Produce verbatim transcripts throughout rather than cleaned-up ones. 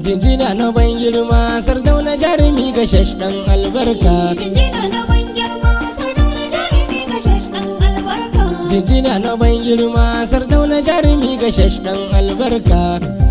Jinjina na ban girma Sardauna jarumi ga shashdan albarka. Jinjina na ban girma Sardauna jarumi ga shashdan albarka. Jinjina na ban girma Sardauna jarumi ga shashdan albarka.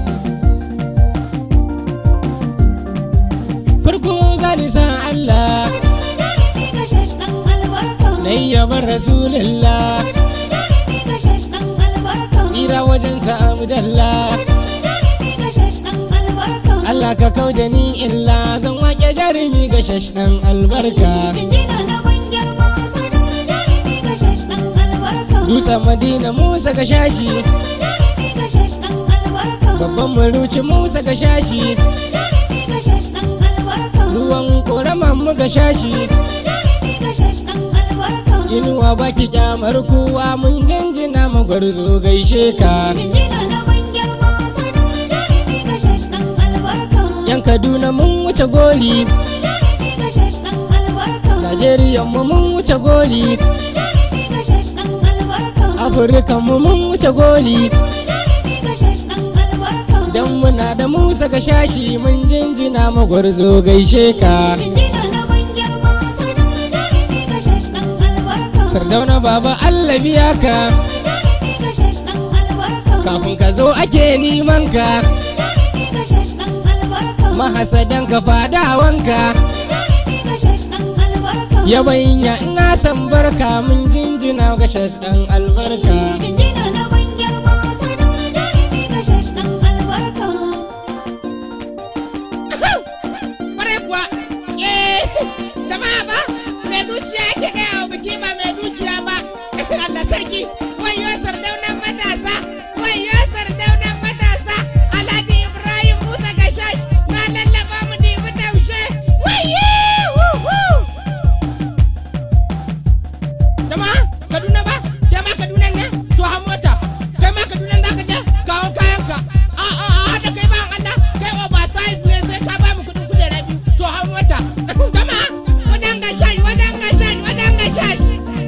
Farko gani san Allah Sardauna jarumi ga shashdan albarka. nai yaban Rasulullah Sardauna jarumi ga shashdan albarka. tsira wajen sa Abdallah. Sardauna jarumi ga shashdan albarka. Allah ka kauda ni illa zan wake jarumi ga shashdan albarka. Jinjina na ban girma Sardauna jarumi ga shashdan albarka. Dutsen Madina Musa ga shashi, Sardauna jarumi ga shashdan albarka. babban maruci Musa ga shashi, Sardauna jarumi ga shashdan albarka. ruwan koraman mu ga shashi. Sardauna jarumi ga shashdan albarka. Inuwa baki kyamar kowa mun jinjina magwarzo gaishe ka. Jinjina na ban girma Sardauna jarumi ga shashdan albarka. Yan Kaduna mun wuce goli, Sardauna jarumi ga shashdan albarka. Najeriya mu mun wuce goli, Sardauna jarumi ga shashdan albarka. Afirka mu mun wuce goli. Sardauna jarumi ga shashdan albarka. Dan muna da Musa ga shashi mun jinjina magwarzo gaishe ka. Jinjina na ban girma Sardauna jarumi ga shashdan albarka. Sardauna baba Allah biya ka, Sardauna jarumi ga shashdan albarka. kafin ka zo ake neman ka. Sardauna jarumi ga shashdan albarka. Mahasadan ka fadawanka, Sardauna jarumi ga shashdan albarka. yabanya ina san barka mun jinjina ga shashdan albarka. Jinjina na ban girma Sardauna jarumi ga shashdan albarka. Kwarai kuwa, eh, jama'a ba, mai zuciya yake gaya wa biki ba mai zuciya ba. Allah sarki, wayo Sardaunan matasa, wayo Sardaunan matasa, Alhaji Ibrahim Musa Gashash, na lallaba mu dibi taushe, wayo, wuhu. Jama'a, Kaduna ba, ke ma Kaduna ne, to ha mota, kai ma Kaduna za ka je, kawo kayanka. A a a da kai ba Allah, kai oversize ne sai ka ba mu kudin kujera biyu, to ha mota. Jama'a, wajen Gashash, wajen Gashash, wajen Gashash.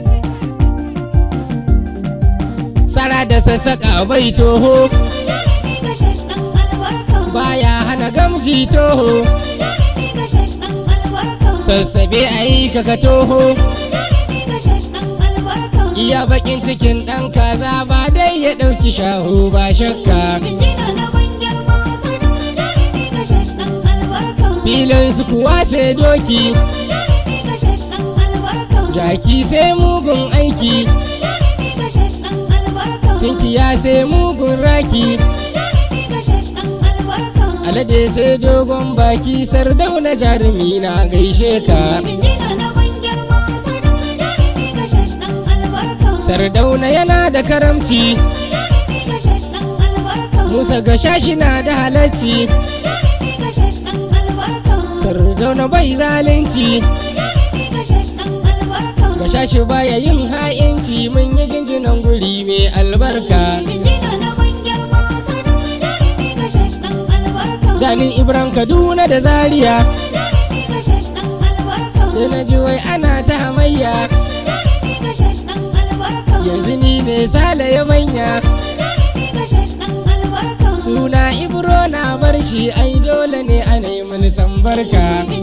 Sara da sassaƙa bai toho, Jarumi ga shashdan albarka. baya hana gamji toho, Jarumi ga shashdan albarka. sassabe a yi kaka toho. Jarumi ga shashdan albarka. Iya bakin cikin ɗan kaza ba dai ya ɗauki shahu ba shakka. Jinjina na ban girma Sardauna jarumi ga shashdan albarka. Filin su kuwa sai doki, Jarumi ga shashdan albarka. jaki sai mugun aiki, Jarumi ga shashdan albarka. tinkiya sai mugun raki, Jarumi ga shashdan albarka. alade sai dogon baki. Sardauna jarumi na gaishe ka. Jinjina na ban girma Sardauna jarumi ga shashdan albarka. Sardauna yana da karamci, Jarumi ga shashdan albarka. Musa ga shashi na da halacci. Jarumi ga shashdan albarka. Sardauna bai zalunci, Jarumi ga shashdan albarka. ga shashi baya yin ha'inci. Mun yi jinjinan guri mai albarka. Jinjina na ban girma Sardauna jarumi ga shashdan albarka. Ganin Ibran Kaduna da Zaria, Jarumi ga shashdan albarka. sai na ji wai ana ta hamayya. Jarumi ga shashdan albarka. Yanzu ni ne Sale ya manya, Jarumi ga shashdan albarka. suna Ibro na bar shi ai dole ne a nemi san barka.